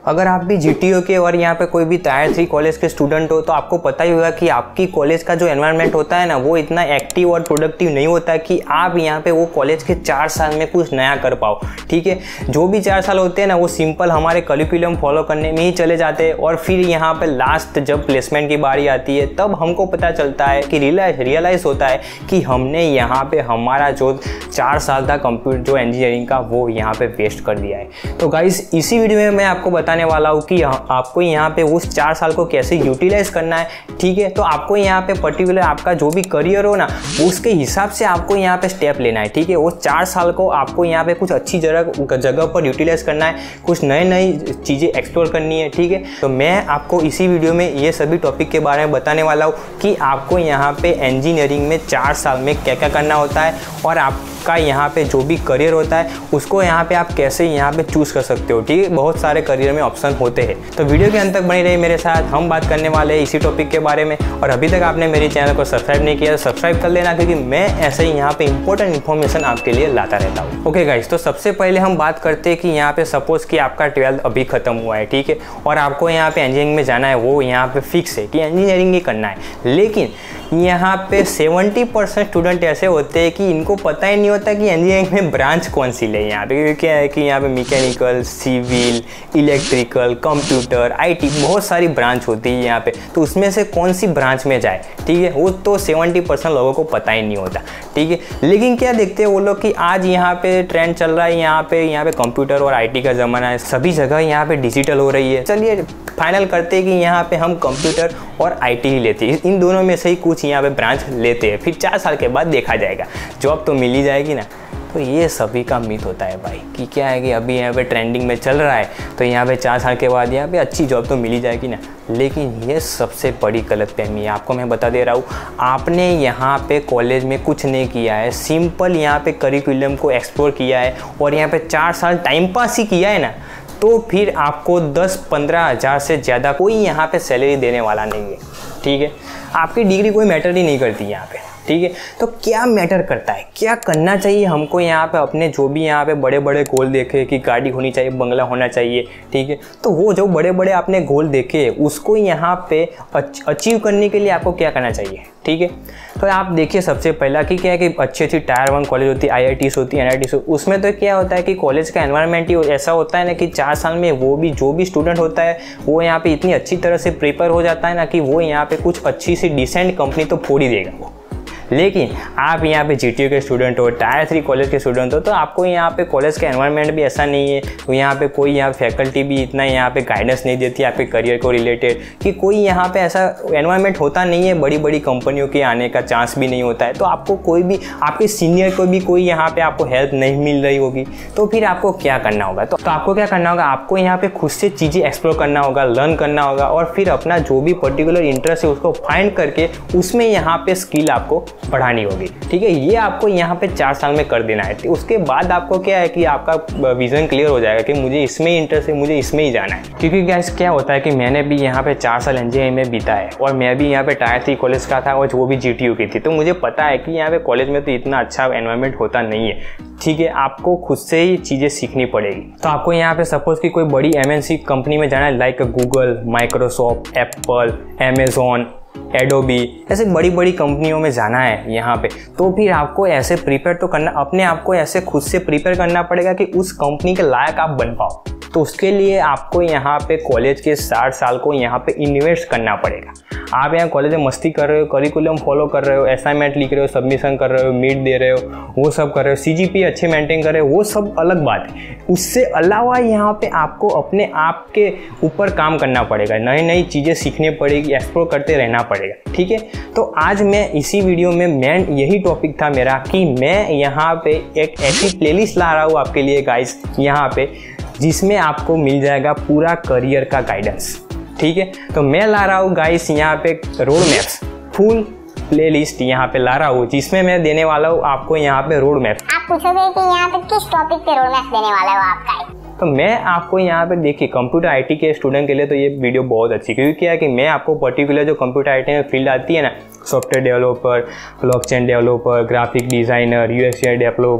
अगर आप भी जीटीयू के और यहाँ पे कोई भी टायर 3 कॉलेज के स्टूडेंट हो तो आपको पता ही होगा कि आपकी कॉलेज का जो एनवायरनमेंट होता है ना वो इतना एक्टिव और प्रोडक्टिव नहीं होता कि आप यहाँ पे वो कॉलेज के 4 साल में कुछ नया कर पाओ। ठीक है, जो भी 4 साल होते हैं ना वो सिंपल हमारे करिकुलम फॉलो करने में ही चले जाते हैं और फिर यहाँ पे लास्ट जब प्लेसमेंट की बारी आती है तब हमको पता चलता है कि रियलाइज़ होता है कि हमने यहाँ पे हमारा जो 4 साल था कंप्यूटर जो इंजीनियरिंग का वो यहाँ पे वेस्ट कर दिया है। तो गाइस इसी वीडियो में मैं आपको बताने वाला हूँ कि आपको यहाँ पे उस 4 साल को कैसे यूटिलाइज करना है। ठीक है, तो आपको यहाँ पे पर्टिकुलर आपका जो भी करियर हो ना उसके हिसाब से आपको यहाँ पे स्टेप लेना है। ठीक है, वो 4 साल को आपको यहाँ पे कुछ अच्छी जगह पर यूटिलाइज करना है, कुछ नई चीज़ें एक्सप्लोर करनी है। ठीक है, तो मैं आपको इसी वीडियो में ये सभी टॉपिक के बारे में बताने वाला हूँ कि आपको यहाँ पे इंजीनियरिंग में 4 साल में क्या क्या करना होता है और आपका यहाँ पे जो भी करियर होता है उसको यहाँ पे आप कैसे यहाँ पे चूज़ कर सकते हो। ठीक है, बहुत सारे करियर में ऑप्शन होते हैं। तो वीडियो के अंत तक बनी रही मेरे साथ, हम बात करने वाले हैं इसी टॉपिक के बारे में। और अभी तक आपने मेरे चैनल को सब्सक्राइब नहीं किया तो सब्सक्राइब कर लेना, क्योंकि मैं ऐसे ही यहाँ पे इंपॉर्टेंट इन्फॉर्मेशन आपके लिए लाता रहता हूँ। ओके गाइस, तो सबसे पहले हम बात करते हैं कि यहाँ पे सपोज कि आपका 12th अभी खत्म हुआ है। ठीक है, और आपको यहाँ पे इंजीनियरिंग में जाना है, वो यहाँ पे फिक्स है कि इंजीनियरिंग ही करना है। लेकिन यहाँ पे 70% स्टूडेंट ऐसे होते हैं कि इनको पता ही नहीं होता कि इंजीनियरिंग में ब्रांच कौन सी ले। यहाँ पे क्या है कि यहाँ पे mechanical, civil, electrical, computer, IT बहुत सारी ब्रांच होती है यहाँ पे, तो उसमें से कौन सी ब्रांच में जाए। ठीक है, वो तो 70% लोगों को पता ही नहीं होता। ठीक है, लेकिन क्या देखते हैं वो लोग कि आज यहाँ पे ट्रेंड चल रहा है, यहाँ पे कंप्यूटर और आईटी का ज़माना है, सभी जगह यहाँ पे डिजिटल हो रही है। चलिए फाइनल करते हैं कि यहाँ पे हम कंप्यूटर और आईटी ही लेते हैं, इन दोनों में से ही कुछ यहाँ पे ब्रांच लेते हैं, फिर 4 साल के बाद देखा जाएगा, जॉब तो मिल ही जाएगी ना। तो ये सभी का मिथ होता है भाई कि क्या है कि अभी यहाँ पे ट्रेंडिंग में चल रहा है तो यहाँ पे 4 साल के बाद यहाँ पे अच्छी जॉब तो मिल ही जाएगी ना। लेकिन ये सबसे बड़ी गलतफहमी है, आपको मैं बता दे रहा हूँ। आपने यहाँ पे कॉलेज में कुछ नहीं किया है, सिंपल यहाँ पे करिकुलम को एक्सप्लोर किया है और यहाँ पे 4 साल टाइम पास ही किया है ना, तो फिर आपको 10-15 हज़ार से ज़्यादा कोई यहाँ पे सैलरी देने वाला नहीं है। ठीक है, आपकी डिग्री कोई मैटर ही नहीं करती यहाँ पे। ठीक है, तो क्या मैटर करता है, क्या करना चाहिए हमको यहाँ पे अपने जो भी यहाँ पे बड़े बड़े गोल देखे कि गाड़ी होनी चाहिए, बंगला होना चाहिए। ठीक है, तो वो जो बड़े बड़े आपने गोल देखे उसको यहाँ पे अचीव करने के लिए आपको क्या करना चाहिए। ठीक है, तो आप देखिए सबसे पहला कि क्या है कि अच्छी टायर 1 कॉलेज होती है, IITs होती है, NITs, उसमें तो क्या होता है कि कॉलेज का एनवायरनमेंट ही ऐसा होता है ना कि 4 साल में वो भी जो भी स्टूडेंट होता है वो यहाँ पे इतनी अच्छी तरह से प्रिपेयर हो जाता है ना कि वो यहाँ पे कुछ अच्छी सी डिसेंट कंपनी तो फोड़ ही देगा वो। लेकिन आप यहाँ पे जीटीयू के स्टूडेंट हो, टायर 3 कॉलेज के स्टूडेंट हो, तो आपको यहाँ पे कॉलेज का एनवायरनमेंट भी ऐसा नहीं है, तो यहाँ पे कोई यहाँ फैकल्टी भी इतना यहाँ पे गाइडेंस नहीं देती आपके करियर को रिलेटेड, कि कोई यहाँ पे ऐसा एनवायरनमेंट होता नहीं है, बड़ी बड़ी कंपनियों के आने का चांस भी नहीं होता है। तो आपको कोई भी आपके सीनियर को भी कोई यहाँ पे आपको हेल्प नहीं मिल रही होगी, तो फिर आपको क्या करना होगा। तो आपको क्या करना होगा, आपको यहाँ पे खुद से चीज़ें एक्सप्लोर करना होगा, लर्न करना होगा और फिर अपना जो भी पर्टिकुलर इंटरेस्ट है उसको फाइंड करके उसमें यहाँ पे स्किल आपको बढ़ानी होगी। ठीक है, ये आपको यहाँ पे 4 साल में कर देना है। उसके बाद आपको क्या है कि आपका विजन क्लियर हो जाएगा कि मुझे इसमें इंटरेस्ट है, मुझे इसमें ही जाना है। क्योंकि गाइस क्या होता है कि मैंने भी यहाँ पे 4 साल इंजीनियरिंग में बीता है और मैं भी यहाँ पे टायर 3 कॉलेज का था और वो भी जीटीयू की थी, तो मुझे पता है कि यहाँ पे कॉलेज में तो इतना अच्छा एनवायरनमेंट होता नहीं है। ठीक है, आपको खुद से ही चीज़ें सीखनी पड़ेगी। तो आपको यहाँ पे सपोज कि कोई बड़ी MNC कंपनी में जाना है, like Google, Microsoft, Apple, Amazon, Adobe, ऐसे बड़ी बड़ी कंपनियों में जाना है यहाँ पे, तो फिर आपको ऐसे प्रिपेयर तो करना, अपने आप को ऐसे खुद से प्रिपेयर करना पड़ेगा कि उस कंपनी के लायक आप बन पाओ। तो उसके लिए आपको यहाँ पे कॉलेज के 60 साल को यहाँ पे इन्वेस्ट करना पड़ेगा। आप यहाँ कॉलेज में मस्ती कर रहे हो, करिकुलम फॉलो कर रहे हो, असाइनमेंट लिख रहे हो, सबमिशन कर रहे हो, मीट दे रहे हो, वो सब कर रहे हो, CGPA अच्छे मेंटेन कर रहे हो, वो सब अलग बात है। उससे अलावा यहाँ पे आपको अपने आप के ऊपर काम करना पड़ेगा, नई नई चीज़ें सीखनी पड़ेगी, एक्सप्लोर करते रहना पड़ेगा। ठीक है, तो आज मैं इसी वीडियो में मेन यही टॉपिक था मेरा कि मैं यहाँ पे एक ऐसी प्लेलिस्ट ला रहा हूँ आपके लिए गाइस यहाँ पे, जिसमें आपको मिल जाएगा पूरा करियर का गाइडेंस। ठीक है, तो मैं ला रहा हूँ गाइस यहाँ पे रोड मैप्स, फुल प्लेलिस्ट यहाँ पे ला रहा हूँ, जिसमें मैं देने वाला हूँ आपको यहाँ पे रोड मैप। आप पूछोगे कि यहाँ पे किस टॉपिक पे रोड मैप देने वाला हो आपका, तो मैं आपको यहाँ पे देखिए कंप्यूटर आईटी के स्टूडेंट के लिए तो ये वीडियो बहुत अच्छी, क्योंकि क्या है कि मैं आपको पर्टिकुलर जो कंप्यूटर आईटी में फील्ड आती है ना, software developer, blockchain developer, graphic designer, UX/UI developer,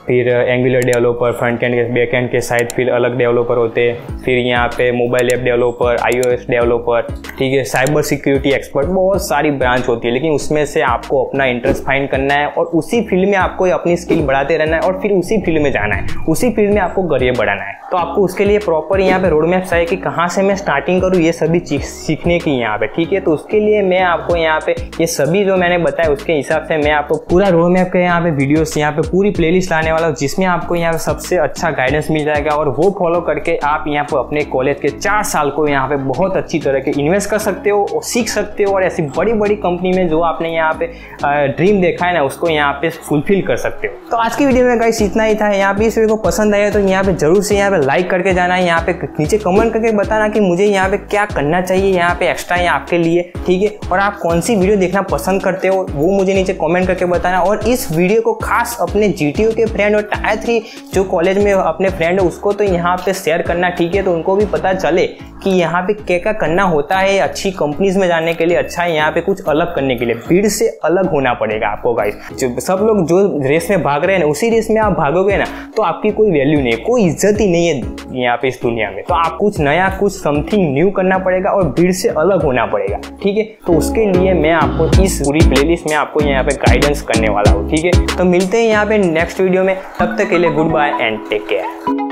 फिर एंगुलर डेवलपर, फ्रंट एंड के बैक एंड के साइड फिर अलग डेवलपर होते हैं, फिर यहाँ पे mobile app developer, iOS developer, ठीक है, साइबर सिक्योरिटी एक्सपर्ट, बहुत सारी ब्रांच होती है। लेकिन उसमें से आपको अपना इंटरेस्ट फाइंड करना है और उसी फील्ड में आपको अपनी स्किल बढ़ाते रहना है और फिर उसी फील्ड में जाना है, उसी फील्ड में आपको करियर बढ़ाना है। तो आपको उसके लिए प्रॉपर यहाँ पे रोड मैप चाहिए कि कहाँ से मैं स्टार्टिंग करूँ ये सभी चीज सीखने की यहाँ पे, ठीक है। तो उसके लिए मैं आपको यहाँ पे ये सभी जो मैंने बताया उसके हिसाब से मैं आपको पूरा रोड मैप के यहाँ पे वीडियोस यहाँ पे पूरी प्लेलिस्ट लाने वाला हूँ, जिसमें आपको यहाँ पे सबसे अच्छा गाइडेंस मिल जाएगा और वो फॉलो करके आप यहाँ पे अपने कॉलेज के 4 साल को यहाँ पे बहुत अच्छी तरह के इन्वेस्ट कर सकते हो और सीख सकते हो और ऐसी बड़ी बड़ी कंपनी में जो आपने यहाँ पे ड्रीम देखा है ना उसको यहाँ पे फुलफिल कर सकते हो। तो आज की वीडियो में गाइस इतना ही था। यहाँ पे इस वीडियो को पसंद आया तो यहाँ पे जरूर से यहाँ पे लाइक करके जाना है, यहाँ पे नीचे कमेंट करके बताना कि मुझे यहाँ पे क्या करना चाहिए यहाँ पे एक्स्ट्रा यहाँ आपके लिए, ठीक है। और आप कौन सी वीडियो देखना पसंद करते हो वो मुझे नीचे कमेंट करके बताना। और इस वीडियो को खास अपने GTO के फ्रेंड और टायर 3 जो कॉलेज में अपने फ्रेंड है उसको तो यहाँ पे शेयर करना, ठीक है। तो उनको भी पता चले कि यहाँ पे क्या क्या करना होता है अच्छी कंपनीज में जाने के लिए, अच्छा है यहाँ पे कुछ अलग करने के लिए, भीड़ से अलग होना पड़ेगा आपको गाइस। जो सब लोग जो रेस में भाग रहे हैं ना उसी रेस में आप भागोगे ना तो आपकी कोई वैल्यू नहीं है, कोई इज्जत ही नहीं है यहाँ पे इस दुनिया में। तो आप कुछ नया, कुछ समथिंग न्यू करना पड़ेगा और भीड़ से अलग होना पड़ेगा, ठीक है। तो उसके लिए मैं आपको इस पूरी प्लेलिस्ट में आपको यहाँ पे गाइडेंस करने वाला हूँ, ठीक है। तो मिलते हैं यहाँ पे नेक्स्ट वीडियो में, तब तक के लिए goodbye and take care.